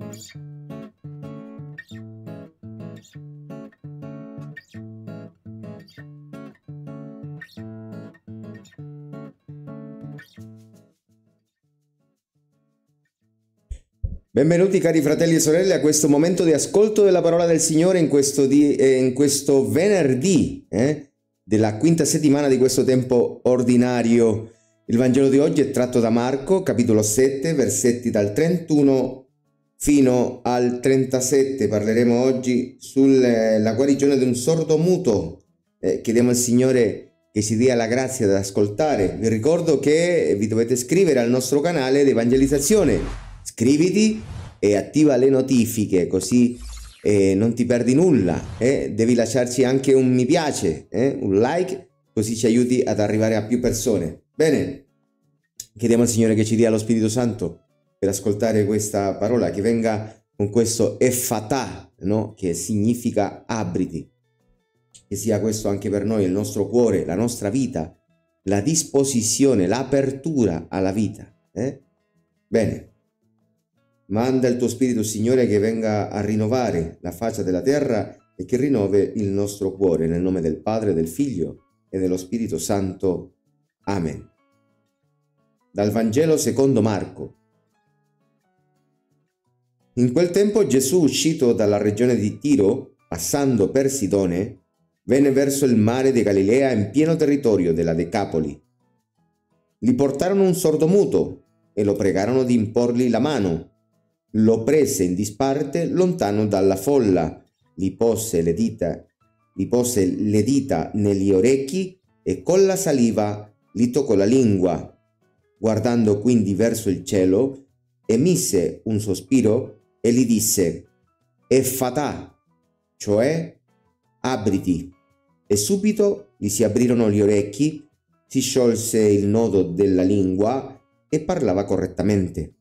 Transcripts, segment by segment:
Benvenuti cari fratelli e sorelle a questo momento di ascolto della parola del Signore in questo venerdì della quinta settimana di questo tempo ordinario. Il Vangelo di oggi è tratto da Marco, capitolo 7, versetti dal 31 fino al 37. Parleremo oggi sulla guarigione di un sordomuto. Chiediamo al Signore che ci dia la grazia di ascoltare. Vi ricordo che vi dovete iscrivere al nostro canale di evangelizzazione. Iscriviti e attiva le notifiche così non ti perdi nulla. Devi lasciarci anche un mi piace, un like, così ci aiuti ad arrivare a più persone. Bene, chiediamo al Signore che ci dia lo Spirito Santo per ascoltare questa parola, che venga con questo effatà, no? Che significa apriti. Che sia questo anche per noi, il nostro cuore, la nostra vita, la disposizione, l'apertura alla vita. Bene. Manda il tuo Spirito, Signore, che venga a rinnovare la faccia della terra e che rinnove il nostro cuore, nel nome del Padre, del Figlio e dello Spirito Santo. Amen. Dal Vangelo secondo Marco. In quel tempo Gesù, uscito dalla regione di Tiro, passando per Sidone, venne verso il mare di Galilea in pieno territorio della Decapoli. Gli portarono un sordomuto e lo pregarono di imporgli la mano. Lo prese in disparte lontano dalla folla, gli pose le dita negli orecchi e con la saliva gli toccò la lingua. Guardando quindi verso il cielo, emise un sospiro e gli disse: Effatà, cioè apriti. E subito gli si aprirono gli orecchi, si sciolse il nodo della lingua e parlava correttamente.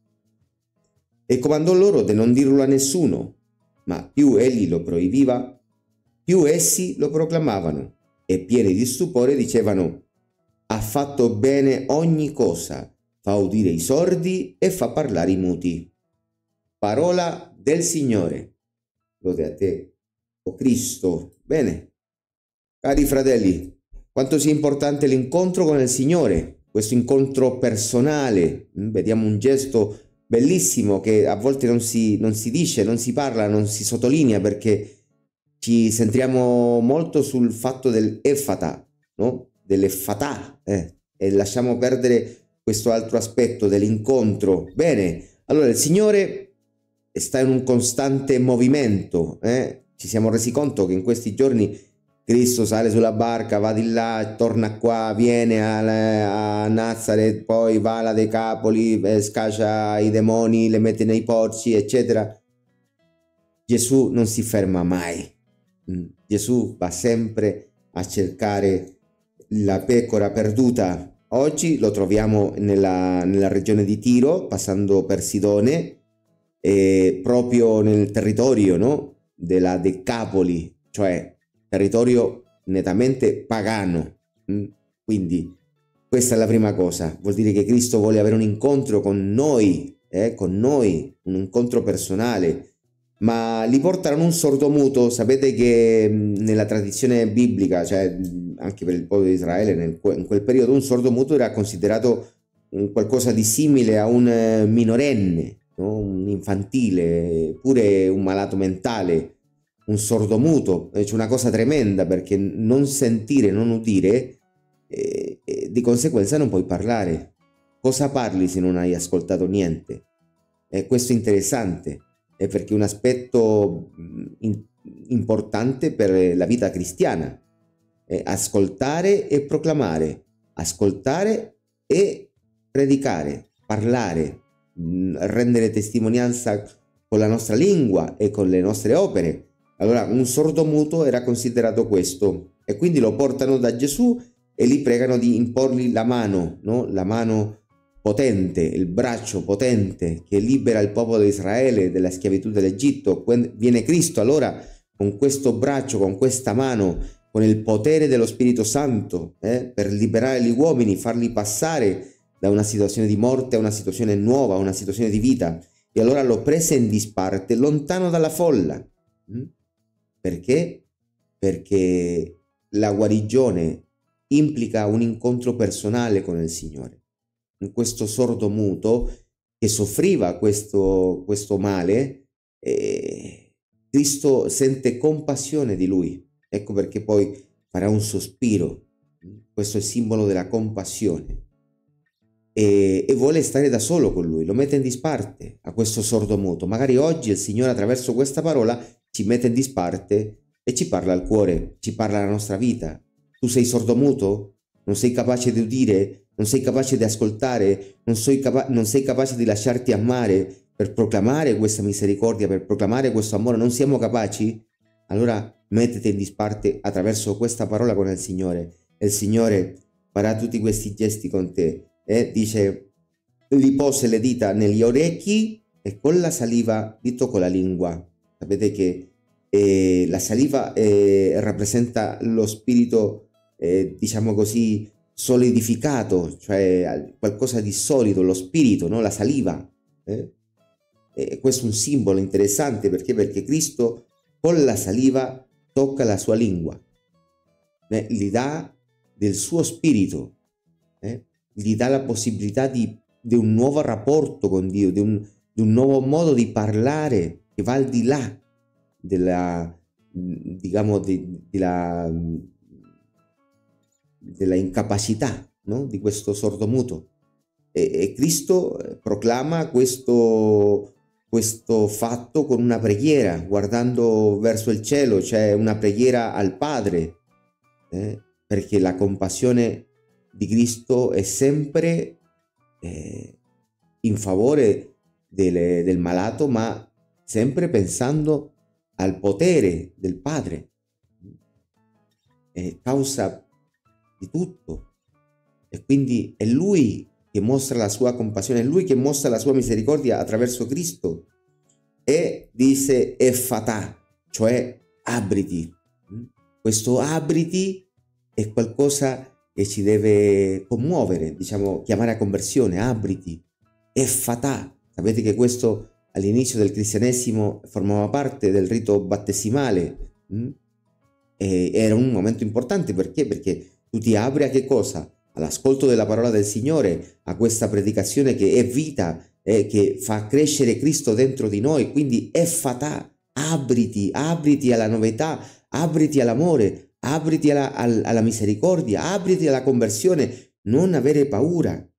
E comandò loro di non dirlo a nessuno, ma più egli lo proibiva, più essi lo proclamavano, e pieni di stupore dicevano: ha fatto bene ogni cosa, fa udire i sordi e fa parlare i muti. Parola del Signore. Lode a te, o Cristo. Bene, cari fratelli, quanto sia importante l'incontro con il Signore, questo incontro personale. Vediamo un gesto bellissimo che a volte non si dice, non si parla, non si sottolinea, perché ci centriamo molto sul fatto dell'effata, no? Dell'effatà, e lasciamo perdere questo altro aspetto dell'incontro. Bene, allora il Signore sta in un costante movimento, ci siamo resi conto che in questi giorni Cristo sale sulla barca, va di là, torna qua, viene a Nazareth, poi va alla Decapoli, scaccia i demoni, le mette nei porci, eccetera. Gesù non si ferma mai. Gesù va sempre a cercare la pecora perduta. Oggi lo troviamo nella regione di Tiro, passando per Sidone, proprio nel territorio, no? Della Decapoli, cioè territorio nettamente pagano. Quindi questa è la prima cosa. Vuol dire che Cristo vuole avere un incontro con noi, un incontro personale. Ma li portarono un sordomuto. Sapete che nella tradizione biblica, cioè anche per il popolo di Israele, in quel periodo un sordomuto era considerato qualcosa di simile a un minorenne, no? Un infantile, pure un malato mentale. Un sordomuto, c'è una cosa tremenda, perché non sentire, non udire, di conseguenza non puoi parlare. Cosa parli se non hai ascoltato niente? Questo è interessante, perché è un aspetto importante per la vita cristiana. Ascoltare e proclamare, ascoltare e predicare, parlare, rendere testimonianza con la nostra lingua e con le nostre opere. Allora un sordomuto era considerato questo, e quindi lo portano da Gesù e gli pregano di imporgli la mano, no? La mano potente, il braccio potente che libera il popolo di Israele dalla schiavitù dell'Egitto. Viene Cristo allora con questo braccio, con questa mano, con il potere dello Spirito Santo, per liberare gli uomini, farli passare da una situazione di morte a una situazione nuova, a una situazione di vita. e allora lo prese in disparte lontano dalla folla. Perché? Perché la guarigione implica un incontro personale con il Signore. In questo sordo muto che soffriva questo male, Cristo sente compassione di lui. Ecco perché poi farà un sospiro. Questo è il simbolo della compassione. E vuole stare da solo con lui, lo mette in disparte a questo sordo muto. Magari oggi il Signore attraverso questa parola ci mette in disparte e ci parla al cuore, ci parla alla nostra vita. Tu sei sordomuto? Non sei capace di udire? Non sei capace di ascoltare? Non sei capace di lasciarti amare per proclamare questa misericordia, per proclamare questo amore? Non siamo capaci? Allora mettete in disparte attraverso questa parola con il Signore. E il Signore farà tutti questi gesti con te. Dice, gli pose le dita negli orecchi e con la saliva gli toccò la lingua. Sapete che la saliva rappresenta lo spirito, diciamo così, solidificato, cioè qualcosa di solido, lo spirito, no? La saliva. Questo è un simbolo interessante perché Cristo con la saliva tocca la sua lingua, gli dà del suo spirito, gli dà la possibilità di un nuovo rapporto con Dio, di un nuovo modo di parlare che va al di là della, diciamo, della incapacità, no? Di questo sordomuto. E Cristo proclama questo fatto con una preghiera, guardando verso il cielo, cioè una preghiera al Padre, perché la compassione di Cristo è sempre in favore del malato, ma sempre pensando al potere del Padre, è causa di tutto, e quindi è Lui che mostra la sua compassione, è Lui che mostra la sua misericordia attraverso Cristo, e dice Effatà, cioè apriti. Questo apriti è qualcosa che ci deve commuovere, diciamo, chiamare a conversione. Apriti, Effatà. Sapete che questo all'inizio del cristianesimo formava parte del rito battesimale, e era un momento importante. Perché tu ti apri a che cosa? All'ascolto della parola del Signore, a questa predicazione che è vita, che fa crescere Cristo dentro di noi. Quindi Effatà, apriti alla novità, apriti all'amore, apriti alla misericordia, apriti alla conversione, non avere paura.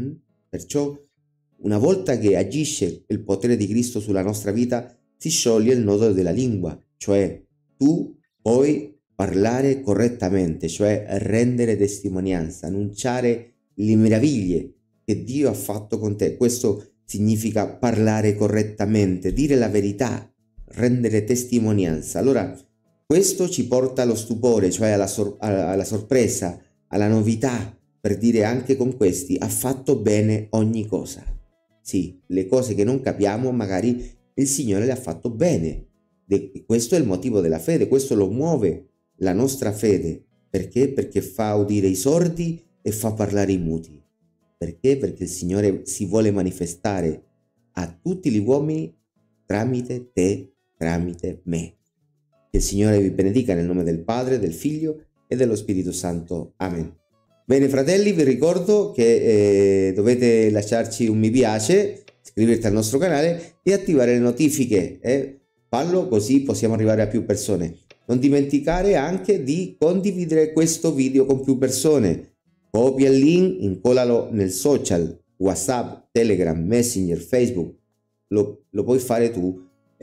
Perciò una volta che agisce il potere di Cristo sulla nostra vita, si scioglie il nodo della lingua, cioè tu puoi parlare correttamente, cioè rendere testimonianza, annunciare le meraviglie che Dio ha fatto con te. Questo significa parlare correttamente, dire la verità, rendere testimonianza. Allora, questo ci porta allo stupore, cioè alla sorpresa, alla novità, per dire anche con questi, ha fatto bene ogni cosa. Sì, le cose che non capiamo magari il Signore le ha fatto bene. Questo è il motivo della fede, questo lo muove la nostra fede. Perché? Perché fa udire i sordi e fa parlare i muti. Perché? Perché il Signore si vuole manifestare a tutti gli uomini tramite te, tramite me. Che il Signore vi benedica nel nome del Padre, del Figlio e dello Spirito Santo. Amen. Bene fratelli, vi ricordo che dovete lasciarci un mi piace, iscriverti al nostro canale e attivare le notifiche. Fallo così possiamo arrivare a più persone. Non dimenticare anche di condividere questo video con più persone. Copia il link, incollalo nel social, WhatsApp, Telegram, Messenger, Facebook. Lo puoi fare tu,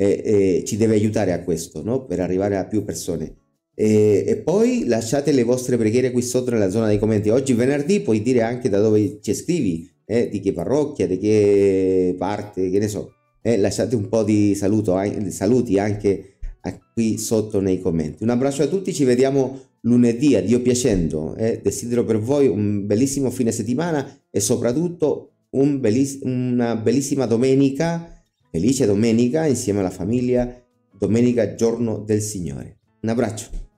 ci deve aiutare a questo, no? Per arrivare a più persone. E poi lasciate le vostre preghiere qui sotto nella zona dei commenti. Oggi venerdì puoi dire anche da dove ci scrivi, di che parrocchia, di che parte, che ne so. Lasciate un po' di saluti anche qui sotto nei commenti. Un abbraccio a tutti, ci vediamo lunedì, a Dio piacendo. Desidero per voi un bellissimo fine settimana e soprattutto una bellissima domenica, felice domenica insieme alla famiglia, domenica giorno del Signore. Un abbraccio.